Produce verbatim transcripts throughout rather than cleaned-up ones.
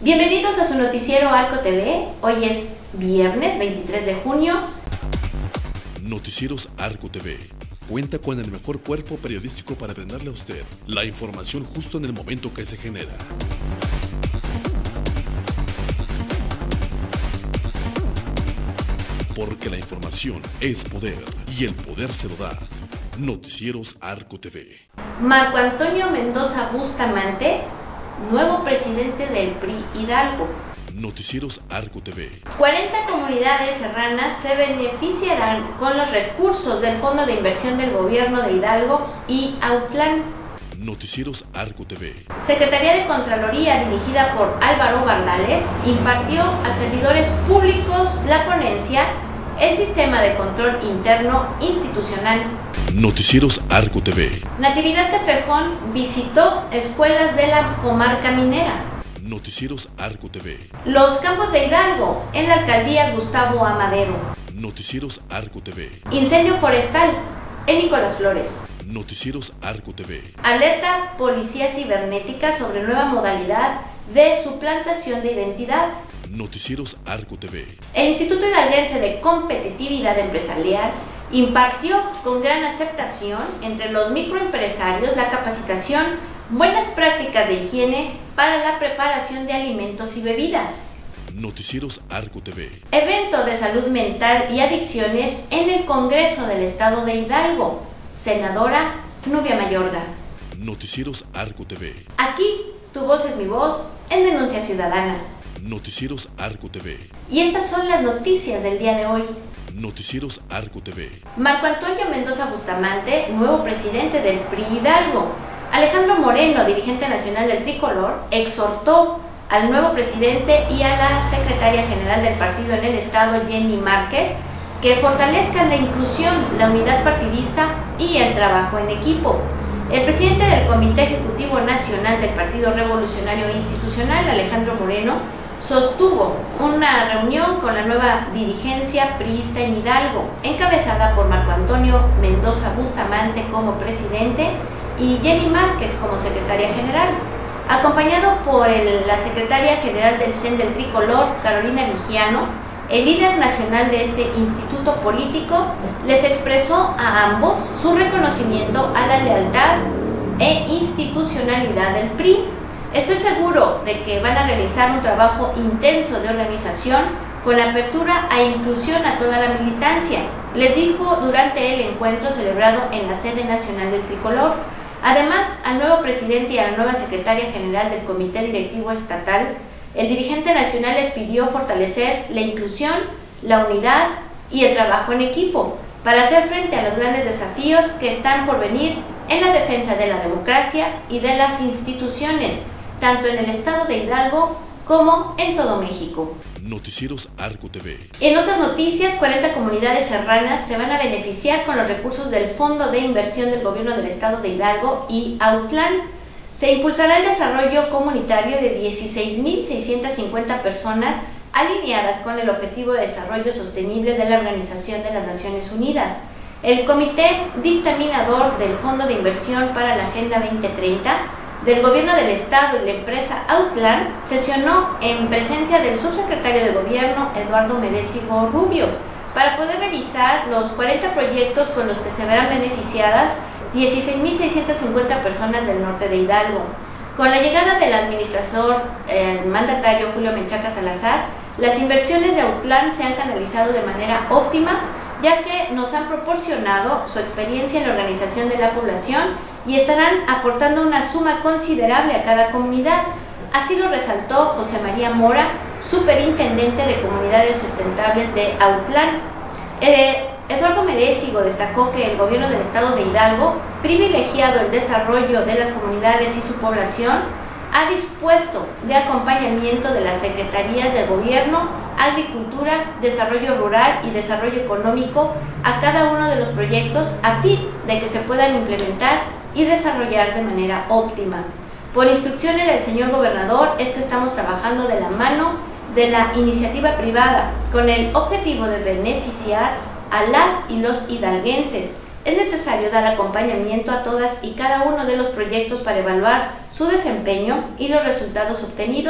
Bienvenidos a su noticiero Arco T V. Hoy es viernes veintitrés de junio. Noticieros Arco T V cuenta con el mejor cuerpo periodístico para brindarle a usted la información justo en el momento que se genera. Porque la información es poder y el poder se lo da. Noticieros Arco T V. Marco Antonio Mendoza Bustamante, nuevo presidente del P R I Hidalgo. Noticieros Arco T V. cuarenta comunidades serranas se beneficiarán con los recursos del Fondo de Inversión del Gobierno de Hidalgo y Autlán. Noticieros Arco T V. Secretaría de Contraloría, dirigida por Álvaro Bardales, impartió a servidores públicos la ponencia El Sistema de Control Interno Institucional. Noticieros Arco T V. Natividad Castrejón visitó escuelas de la comarca minera. Noticieros Arco T V. Los campos de Hidalgo en la alcaldía Gustavo Amadero. Noticieros Arco T V. Incendio forestal en Nicolás Flores. Noticieros Arco T V. Alerta Policía Cibernética sobre nueva modalidad de suplantación de identidad. Noticieros Arco T V. El Instituto Hidalguense de Competitividad Empresarial impartió con gran aceptación entre los microempresarios la capacitación Buenas prácticas de higiene para la preparación de alimentos y bebidas. Noticieros Arco T V. Evento de salud mental y adicciones en el Congreso del Estado de Hidalgo. Senadora Nubia Mayorga. Noticieros Arco T V. Aquí tu voz es mi voz en Denuncia Ciudadana. Noticieros Arco T V. Y estas son las noticias del día de hoy. Noticieros Arco T V. Marco Antonio Mendoza Bustamante, nuevo presidente del P R I Hidalgo. Alejandro Moreno, dirigente nacional del Tricolor, exhortó al nuevo presidente y a la secretaria general del partido en el estado, Jenny Márquez, que fortalezcan la inclusión, la unidad partidista y el trabajo en equipo. El presidente del Comité Ejecutivo Nacional del Partido Revolucionario Institucional, Alejandro Moreno, sostuvo una reunión con la nueva dirigencia priista en Hidalgo, encabezada por Marco Antonio Mendoza Bustamante como presidente y Jenny Márquez como secretaria general, acompañado por el, la secretaria general del C E N del Tricolor, Carolina Vigiano. El líder nacional de este instituto político les expresó a ambos su reconocimiento a la lealtad e institucionalidad del P R I. Estoy seguro de que van a realizar un trabajo intenso de organización con apertura e inclusión a toda la militancia, les dijo durante el encuentro celebrado en la sede nacional del Tricolor. Además, al nuevo presidente y a la nueva secretaria general del Comité Directivo Estatal, el dirigente nacional les pidió fortalecer la inclusión, la unidad y el trabajo en equipo para hacer frente a los grandes desafíos que están por venir en la defensa de la democracia y de las instituciones, tanto en el estado de Hidalgo como en todo México. Noticieros Arco T V. En otras noticias, cuarenta comunidades serranas se van a beneficiar con los recursos del Fondo de Inversión del Gobierno del Estado de Hidalgo y Autlán. Se impulsará el desarrollo comunitario de dieciséis mil seiscientas cincuenta personas alineadas con el Objetivo de Desarrollo Sostenible de la Organización de las Naciones Unidas. El Comité Dictaminador del Fondo de Inversión para la Agenda veinte treinta del Gobierno del Estado y la empresa Autlán sesionó en presencia del subsecretario de Gobierno, Eduardo Medésigo Rubio, para poder revisar los cuarenta proyectos con los que se verán beneficiadas dieciséis mil seiscientas cincuenta personas del norte de Hidalgo. Con la llegada del administrador eh, mandatario Julio Menchaca Salazar, las inversiones de Autlán se han canalizado de manera óptima, ya que nos han proporcionado su experiencia en la organización de la población y estarán aportando una suma considerable a cada comunidad. Así lo resaltó José María Mora, superintendente de Comunidades Sustentables de Autlán. Eh, Eduardo Medésigo destacó que el gobierno del estado de Hidalgo, privilegiado el desarrollo de las comunidades y su población, ha dispuesto de acompañamiento de las secretarías del gobierno, agricultura, desarrollo rural y desarrollo económico a cada uno de los proyectos a fin de que se puedan implementar y desarrollar de manera óptima. Por instrucciones del señor gobernador es que estamos trabajando de la mano de la iniciativa privada con el objetivo de beneficiar a las y los hidalguenses. Es necesario dar acompañamiento a todas y cada uno de los proyectos para evaluar su desempeño y los resultados obtenidos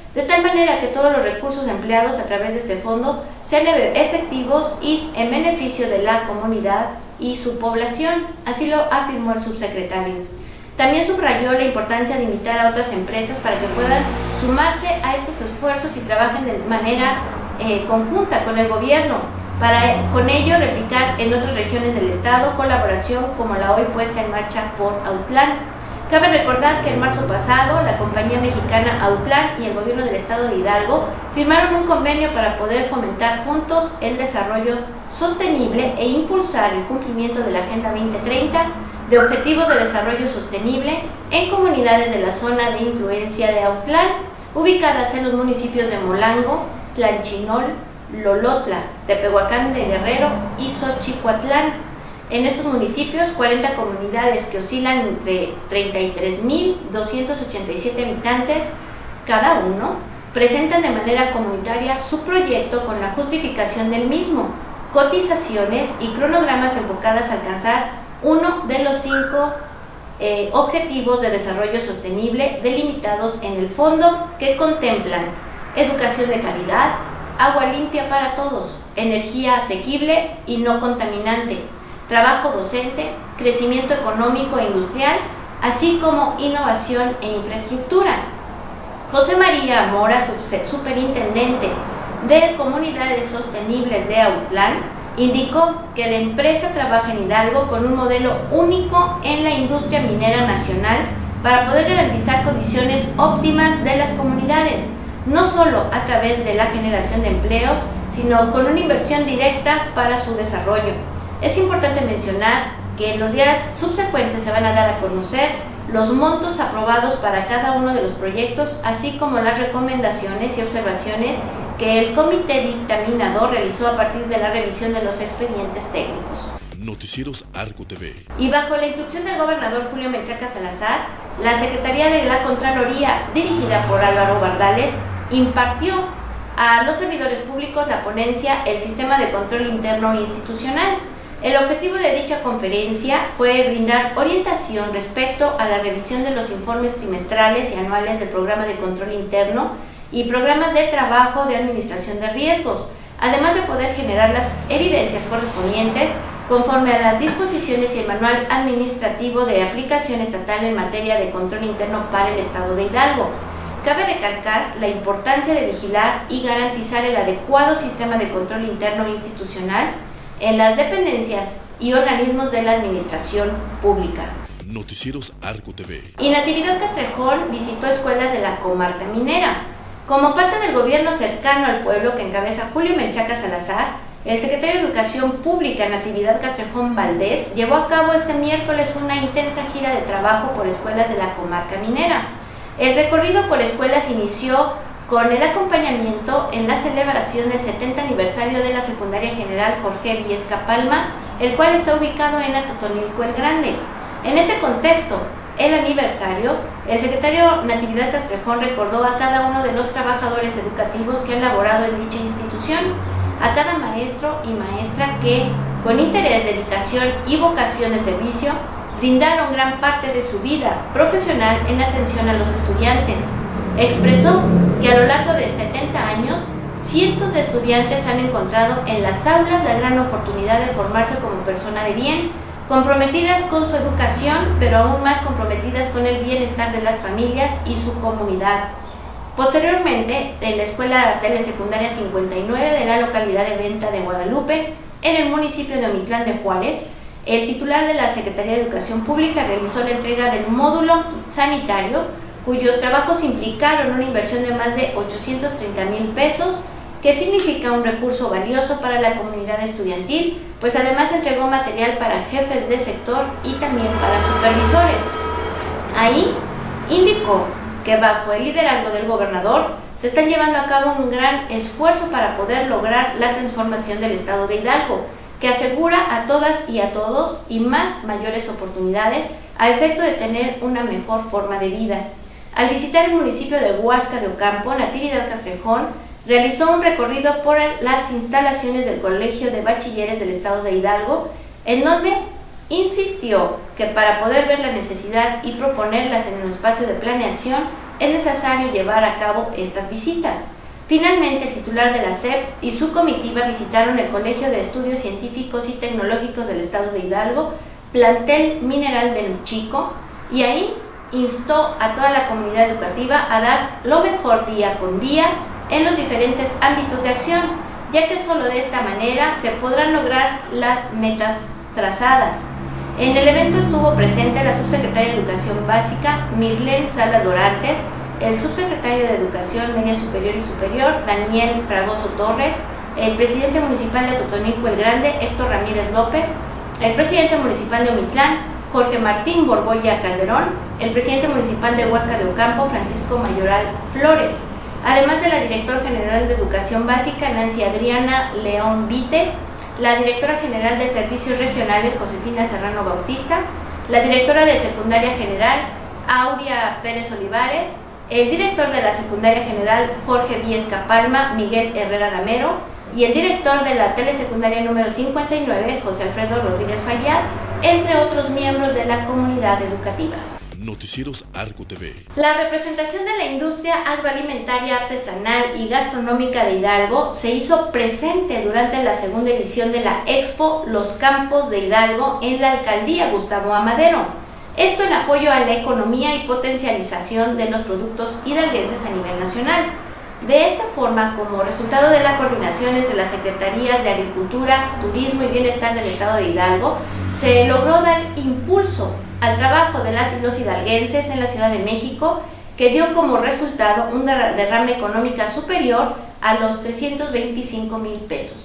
de tal manera que todos los recursos empleados a través de este fondo sean efectivos y en beneficio de la comunidad y su población, así lo afirmó el subsecretario. También subrayó la importancia de invitar a otras empresas para que puedan sumarse a estos esfuerzos y trabajen de manera eh, conjunta con el gobierno, para con ello replicar en otras regiones del estado colaboración como la hoy puesta en marcha por Autlán. Cabe recordar que en marzo pasado la compañía mexicana Autlán y el gobierno del estado de Hidalgo firmaron un convenio para poder fomentar juntos el desarrollo sostenible e impulsar el cumplimiento de la Agenda veinte treinta de Objetivos de Desarrollo Sostenible en comunidades de la zona de influencia de Autlán, ubicadas en los municipios de Molango, Tlanchinol, Lolotla, Tepehuacán de Guerrero y Xochicuatlán. En estos municipios, cuarenta comunidades que oscilan entre treinta y tres mil doscientos ochenta y siete habitantes cada uno, presentan de manera comunitaria su proyecto con la justificación del mismo, cotizaciones y cronogramas enfocadas a alcanzar uno de los cinco eh, objetivos de desarrollo sostenible delimitados en el fondo, que contemplan educación de calidad, agua limpia para todos, energía asequible y no contaminante, trabajo docente, crecimiento económico e industrial, así como innovación e infraestructura. José María Mora, superintendente de Comunidades Sostenibles de Autlán, indicó que la empresa trabaja en Hidalgo con un modelo único en la industria minera nacional para poder garantizar condiciones óptimas de las comunidades, no solo a través de la generación de empleos, sino con una inversión directa para su desarrollo. Es importante mencionar que en los días subsecuentes se van a dar a conocer los montos aprobados para cada uno de los proyectos, así como las recomendaciones y observaciones que el comité dictaminador realizó a partir de la revisión de los expedientes técnicos. Noticieros Arco T V. Y bajo la instrucción del gobernador Julio Menchaca Salazar, la Secretaría de la Contraloría, dirigida por Álvaro Bardales, impartió a los servidores públicos la ponencia El Sistema de Control Interno Institucional. El objetivo de dicha conferencia fue brindar orientación respecto a la revisión de los informes trimestrales y anuales del Programa de Control Interno y programas de trabajo de administración de riesgos, además de poder generar las evidencias correspondientes conforme a las disposiciones y el manual administrativo de aplicación estatal en materia de control interno para el estado de Hidalgo. Cabe recalcar la importancia de vigilar y garantizar el adecuado sistema de control interno institucional en las dependencias y organismos de la administración pública. Noticieros Arco T V. Y Natividad Castrejón visitó escuelas de la comarca minera. Como parte del gobierno cercano al pueblo que encabeza Julio Menchaca Salazar, el secretario de Educación Pública, Natividad Castrejón Valdés, llevó a cabo este miércoles una intensa gira de trabajo por escuelas de la comarca minera. El recorrido por escuelas inició con el acompañamiento en la celebración del setenta aniversario de la Secundaria General Jorge Viesca Palma, el cual está ubicado en Atotonilco el Grande. En este contexto, el aniversario, el secretario Natividad Castrejón recordó a cada uno de los trabajadores educativos que han laborado en dicha institución, a cada maestro y maestra que, con interés, dedicación y vocación de servicio, brindaron gran parte de su vida profesional en atención a los estudiantes. Expresó que a lo largo de setenta años, cientos de estudiantes han encontrado en las aulas la gran oportunidad de formarse como persona de bien, comprometidas con su educación, pero aún más comprometidas con el bienestar de las familias y su comunidad. Posteriormente, en la Escuela Telesecundaria cincuenta y nueve de la localidad de Venta de Guadalupe, en el municipio de Omitlán de Juárez, el titular de la Secretaría de Educación Pública realizó la entrega del módulo sanitario, cuyos trabajos implicaron una inversión de más de ochocientos treinta mil pesos, que significa un recurso valioso para la comunidad estudiantil, pues además entregó material para jefes de sector y también para supervisores. Ahí indicó que bajo el liderazgo del gobernador se están llevando a cabo un gran esfuerzo para poder lograr la transformación del estado de Hidalgo, que asegura a todas y a todos y más mayores oportunidades a efecto de tener una mejor forma de vida. Al visitar el municipio de Huasca de Ocampo, Natividad Castrejón realizó un recorrido por las instalaciones del Colegio de Bachilleres del estado de Hidalgo, en donde insistió que para poder ver la necesidad y proponerlas en un espacio de planeación es necesario llevar a cabo estas visitas. Finalmente, el titular de la S E P y su comitiva visitaron el Colegio de Estudios Científicos y Tecnológicos del Estado de Hidalgo, plantel Mineral del Chico, y ahí instó a toda la comunidad educativa a dar lo mejor día con día en los diferentes ámbitos de acción, ya que solo de esta manera se podrán lograr las metas trazadas. En el evento estuvo presente la subsecretaria de Educación Básica, Mirlen Salas Dorantes, el subsecretario de Educación Media Superior y Superior, Daniel Fragoso Torres, el presidente municipal de Totonilco el Grande, Héctor Ramírez López, el presidente municipal de Omitlán, Jorge Martín Borbolla Calderón, el presidente municipal de Huasca de Ocampo, Francisco Mayoral Flores, además de la directora general de Educación Básica, Nancy Adriana León Vite, la directora general de Servicios Regionales, Josefina Serrano Bautista, la directora de Secundaria General, Aurea Pérez Olivares, el director de la Secundaria General, Jorge Viesca Palma, Miguel Herrera Ramero, y el director de la Telesecundaria número cincuenta y nueve, José Alfredo Rodríguez Fayad, entre otros miembros de la comunidad educativa. Noticieros Arco T V. La representación de la industria agroalimentaria, artesanal y gastronómica de Hidalgo se hizo presente durante la segunda edición de la Expo Los Campos de Hidalgo en la alcaldía Gustavo Amadero. Esto en apoyo a la economía y potencialización de los productos hidalguenses a nivel nacional. De esta forma, como resultado de la coordinación entre las Secretarías de Agricultura, Turismo y Bienestar del Estado de Hidalgo, se logró dar impulso al trabajo de las y los hidalguenses en la Ciudad de México, que dio como resultado un derrame económico superior a los trescientos veinticinco mil pesos.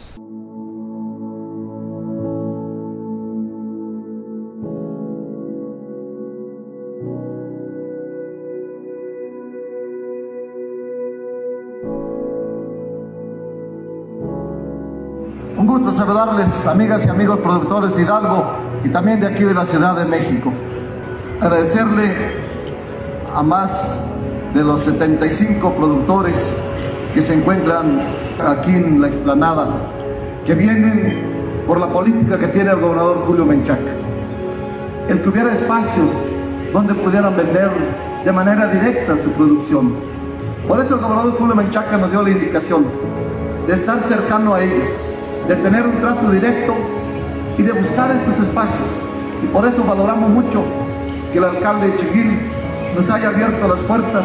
Un gusto saludarles, amigas y amigos productores de Hidalgo y también de aquí de la Ciudad de México. Agradecerle a más de los setenta y cinco productores que se encuentran aquí en la explanada, que vienen por la política que tiene el gobernador Julio Menchaca. El que hubiera espacios donde pudieran vender de manera directa su producción. Por eso el gobernador Julio Menchaca nos dio la indicación de estar cercano a ellos, de tener un trato directo y de buscar estos espacios. Y por eso valoramos mucho que el alcalde Chiguil nos haya abierto las puertas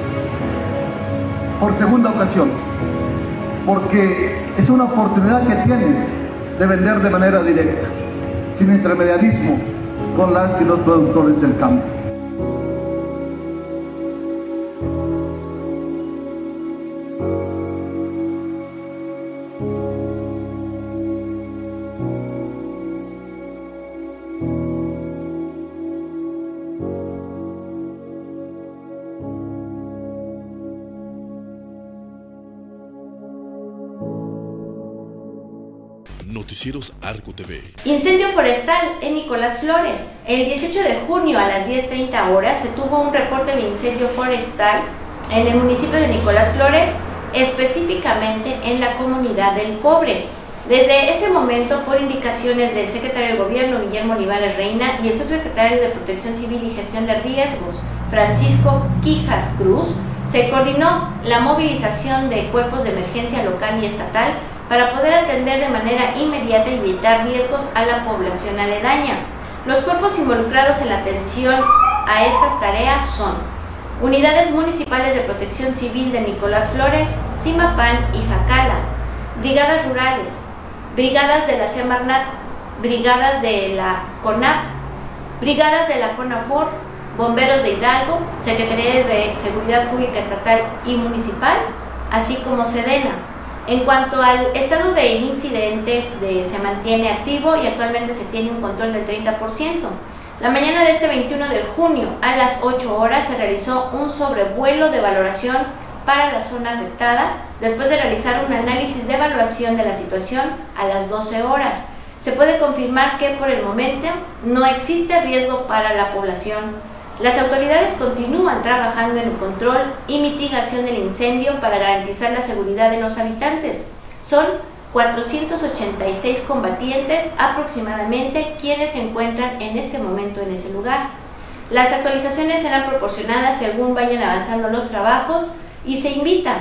por segunda ocasión, porque es una oportunidad que tienen de vender de manera directa, sin intermediarismo, con las y los productores del campo. Noticieros Arco T V. Incendio forestal en Nicolás Flores. El dieciocho de junio a las diez treinta horas se tuvo un reporte de incendio forestal en el municipio de Nicolás Flores, específicamente en la comunidad del Cobre. Desde ese momento, por indicaciones del secretario de Gobierno, Guillermo Olivares Reina, y el subsecretario de Protección Civil y Gestión de Riesgos, Francisco Quijas Cruz, se coordinó la movilización de cuerpos de emergencia local y estatal para poder atender de manera inmediata y evitar riesgos a la población aledaña. Los cuerpos involucrados en la atención a estas tareas son Unidades Municipales de Protección Civil de Nicolás Flores, Zimapán y Jacala, Brigadas Rurales, Brigadas de la Semarnat, Brigadas de la CONAP, Brigadas de la CONAFOR, Bomberos de Hidalgo, Secretaría de Seguridad Pública Estatal y Municipal, así como Sedena. En cuanto al estado de incidentes, de, se mantiene activo y actualmente se tiene un control del treinta por ciento. La mañana de este veintiuno de junio a las ocho horas se realizó un sobrevuelo de valoración para la zona afectada, después de realizar un análisis de evaluación de la situación a las doce horas. Se puede confirmar que por el momento no existe riesgo para la población. Las autoridades continúan trabajando en el control y mitigación del incendio para garantizar la seguridad de los habitantes. Son cuatrocientos ochenta y seis combatientes aproximadamente quienes se encuentran en este momento en ese lugar. Las actualizaciones serán proporcionadas según vayan avanzando los trabajos y se invita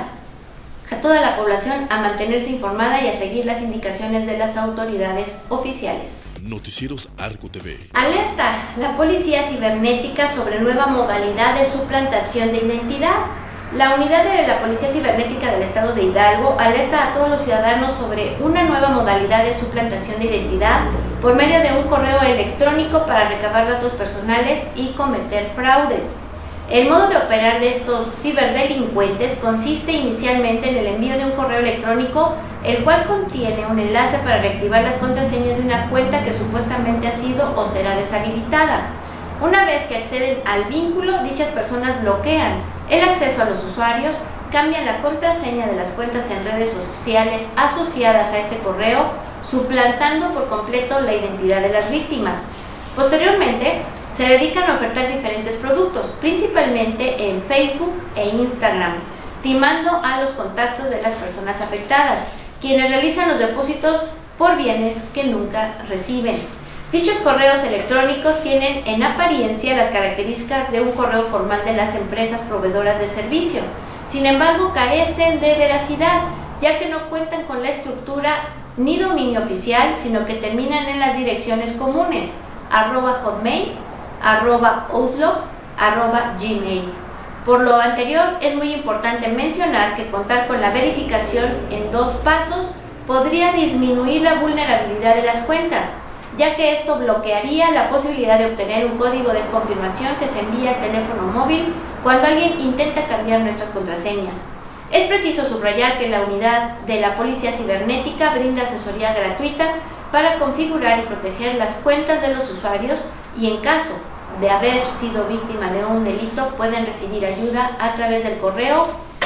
a toda la población a mantenerse informada y a seguir las indicaciones de las autoridades oficiales. Noticieros Arco T V. Alerta la Policía Cibernética sobre nueva modalidad de suplantación de identidad. La unidad de la Policía Cibernética del Estado de Hidalgo alerta a todos los ciudadanos sobre una nueva modalidad de suplantación de identidad por medio de un correo electrónico para recabar datos personales y cometer fraudes. El modo de operar de estos ciberdelincuentes consiste inicialmente en el envío de un correo electrónico, el cual contiene un enlace para reactivar las contraseñas de una cuenta que supuestamente ha sido o será deshabilitada. Una vez que acceden al vínculo, dichas personas bloquean el acceso a los usuarios, cambian la contraseña de las cuentas en redes sociales asociadas a este correo, suplantando por completo la identidad de las víctimas. Posteriormente, se dedican a ofertar diferentes productos, principalmente en Facebook e Instagram, timando a los contactos de las personas afectadas, quienes realizan los depósitos por bienes que nunca reciben. Dichos correos electrónicos tienen en apariencia las características de un correo formal de las empresas proveedoras de servicio. Sin embargo, carecen de veracidad, ya que no cuentan con la estructura ni dominio oficial, sino que terminan en las direcciones comunes, arroba hotmail, arroba outlook, arroba gmail. Por lo anterior, es muy importante mencionar que contar con la verificación en dos pasos podría disminuir la vulnerabilidad de las cuentas, ya que esto bloquearía la posibilidad de obtener un código de confirmación que se envía al teléfono móvil cuando alguien intenta cambiar nuestras contraseñas. Es preciso subrayar que la unidad de la Policía Cibernética brinda asesoría gratuita para configurar y proteger las cuentas de los usuarios y en caso de haber sido víctima de un delito pueden recibir ayuda a través del correo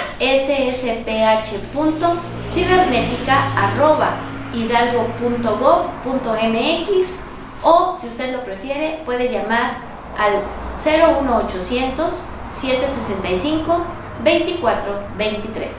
s s p h punto cibernética arroba hidalgo punto gob punto m x o, si usted lo prefiere, puede llamar al cero uno ochocientos, siete sesenta y cinco, veinticuatro veintitrés.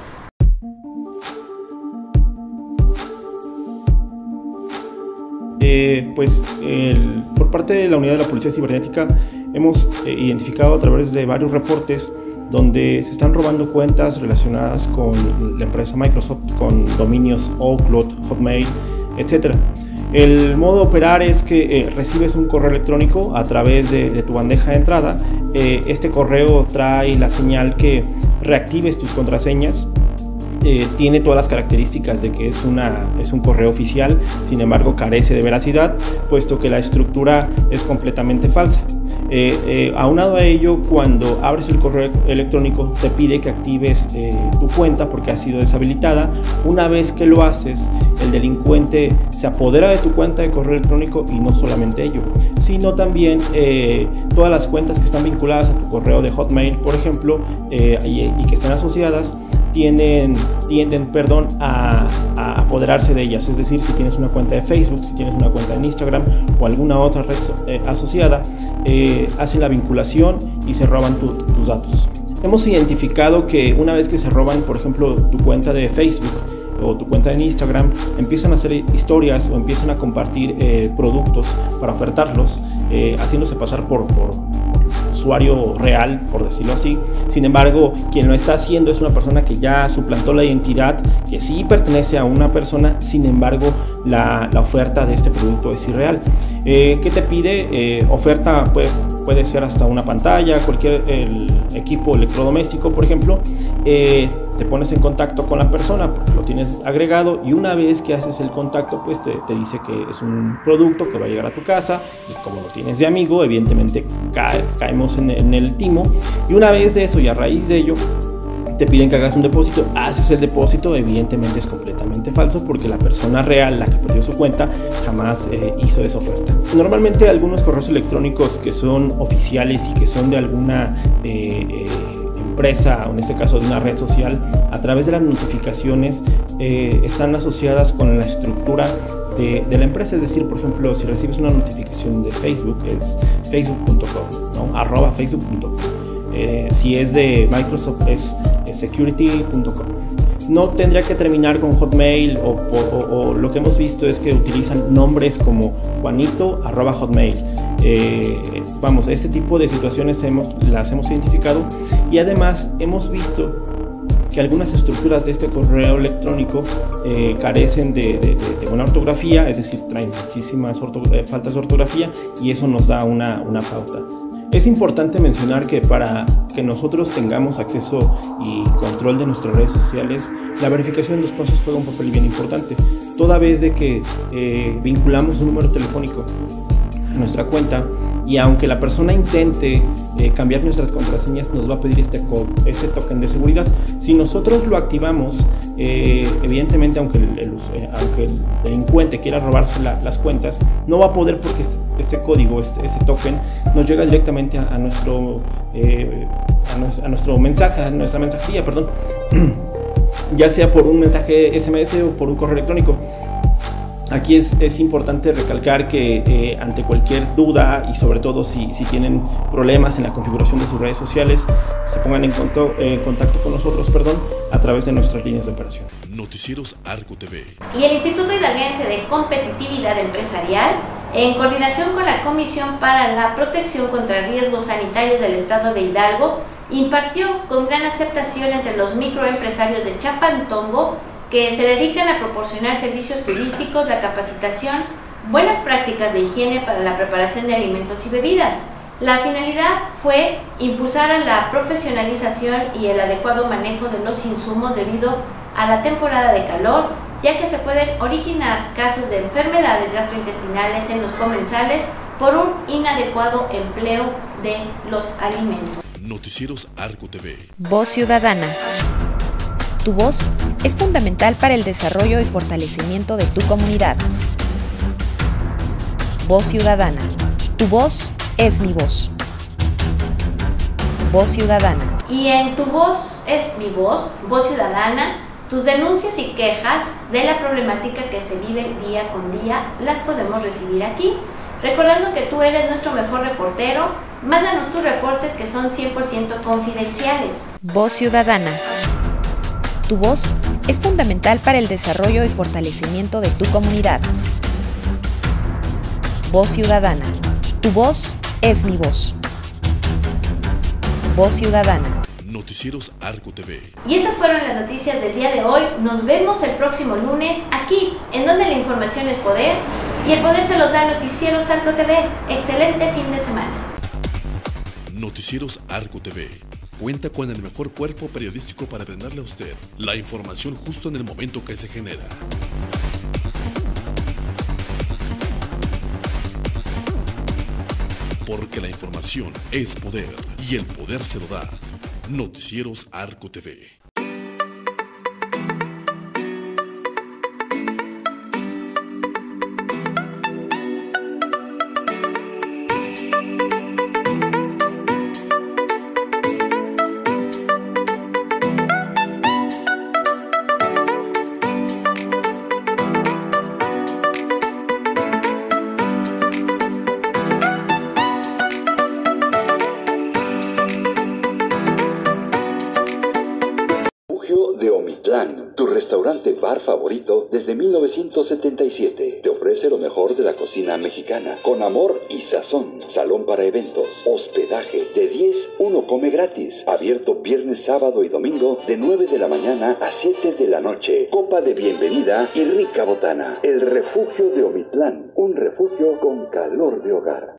Eh, pues el, por parte de la unidad de la Policía Cibernética hemos eh, identificado a través de varios reportes donde se están robando cuentas relacionadas con la empresa Microsoft, con dominios Outlook, Hotmail, etcétera. El modo de operar es que eh, recibes un correo electrónico a través de, de tu bandeja de entrada. Eh, este correo trae la señal que reactives tus contraseñas. Eh, tiene todas las características de que es, una, es un correo oficial, sin embargo carece de veracidad, puesto que la estructura es completamente falsa. Eh, eh, aunado a ello, cuando abres el correo electrónico te pide que actives eh, tu cuenta porque ha sido deshabilitada. Una vez que lo haces, el delincuente se apodera de tu cuenta de correo electrónico y no solamente ello, sino también eh, todas las cuentas que están vinculadas a tu correo de Hotmail, por ejemplo, eh, y, y que están asociadas, tienden, tienden perdón, a, a apoderarse de ellas. Es decir, si tienes una cuenta de Facebook, si tienes una cuenta en Instagram o alguna otra red eh, asociada, eh, hacen la vinculación y se roban tu, tus datos. Hemos identificado que una vez que se roban, por ejemplo, tu cuenta de Facebook o tu cuenta en Instagram, empiezan a hacer historias o empiezan a compartir eh, productos para ofertarlos, eh, haciéndose pasar por, por usuario real, por decirlo así. Sin embargo, quien lo está haciendo es una persona que ya suplantó la identidad, que sí pertenece a una persona, sin embargo la, la oferta de este producto es irreal. Eh, ¿Qué te pide? Eh, oferta puede, puede ser hasta una pantalla, cualquier el equipo electrodoméstico, por ejemplo. Eh, te pones en contacto con la persona, lo tienes agregado, y una vez que haces el contacto, pues te, te dice que es un producto que va a llegar a tu casa, y como lo tienes de amigo, evidentemente cae, caemos en, en el timo. Y una vez de eso y a raíz de ello te piden que hagas un depósito, haces el depósito, evidentemente es completamente falso porque la persona real, la que perdió su cuenta, jamás eh, hizo esa oferta. Normalmente algunos correos electrónicos que son oficiales y que son de alguna eh, eh, empresa, o en este caso de una red social, a través de las notificaciones eh, están asociadas con la estructura de, de la empresa. Es decir, por ejemplo, si recibes una notificación de Facebook, es facebook punto com, ¿no? arroba facebook punto com. Eh, si es de Microsoft, es, es security punto com. no tendría que terminar con Hotmail o, o, o lo que hemos visto es que utilizan nombres como Juanito arroba Hotmail. Eh, vamos, este tipo de situaciones hemos, las hemos identificado y además hemos visto que algunas estructuras de este correo electrónico eh, carecen de, de, de, de buena ortografía, es decir, traen muchísimas faltas de ortografía y eso nos da una, una pauta. Es importante mencionar que para que nosotros tengamos acceso y control de nuestras redes sociales, la verificación de los pasos juega un papel bien importante, toda vez de que eh, vinculamos un número telefónico a nuestra cuenta y aunque la persona intente eh, cambiar nuestras contraseñas, nos va a pedir este, este token de seguridad. Si nosotros lo activamos, eh, evidentemente aunque el, el, eh, aunque el delincuente quiera robarse la, las cuentas, no va a poder porque este, este código, este, este token, nos llega directamente a, a, nuestro, eh, a, nuestro, a nuestro mensaje, a nuestra mensajería, perdón, ya sea por un mensaje ese eme ese o por un correo electrónico. Aquí es, es importante recalcar que eh, ante cualquier duda y sobre todo si, si tienen problemas en la configuración de sus redes sociales, se pongan en contacto, eh, contacto con nosotros perdón, a través de nuestras líneas de operación. Noticieros Arco T V. Y el Instituto Hidalguense de Competitividad Empresarial, en coordinación con la Comisión para la Protección contra Riesgos Sanitarios del Estado de Hidalgo, impartió con gran aceptación entre los microempresarios de Chapantongo que se dedican a proporcionar servicios turísticos, la capacitación, buenas prácticas de higiene para la preparación de alimentos y bebidas. La finalidad fue impulsar a la profesionalización y el adecuado manejo de los insumos debido a la temporada de calor, ya que se pueden originar casos de enfermedades gastrointestinales en los comensales por un inadecuado empleo de los alimentos. Noticieros Arco T V. Voz Ciudadana. Tu voz es fundamental para el desarrollo y fortalecimiento de tu comunidad. Voz Ciudadana. Tu voz es mi voz. Voz Ciudadana. Y en Tu voz es mi voz, Voz Ciudadana, tus denuncias y quejas de la problemática que se vive día con día las podemos recibir aquí. Recordando que tú eres nuestro mejor reportero, mándanos tus reportes que son cien por ciento confidenciales. Voz Ciudadana. Tu voz es fundamental para el desarrollo y fortalecimiento de tu comunidad. Voz Ciudadana. Tu voz es mi voz. Voz Ciudadana. Noticieros Arco T V. Y estas fueron las noticias del día de hoy. Nos vemos el próximo lunes aquí, en donde la información es poder y el poder se los da Noticieros Arco T V. Excelente fin de semana. Noticieros Arco T V. Cuenta con el mejor cuerpo periodístico para brindarle a usted la información justo en el momento que se genera. Porque la información es poder y el poder se lo da. Noticieros Arco T V. de Omitlán, tu restaurante bar favorito desde mil novecientos setenta y siete. Te ofrece lo mejor de la cocina mexicana, con amor y sazón. Salón para eventos, hospedaje, de diez, uno come gratis. Abierto viernes, sábado y domingo, de nueve de la mañana a siete de la noche. Copa de bienvenida y rica botana. El refugio de Omitlán, un refugio con calor de hogar.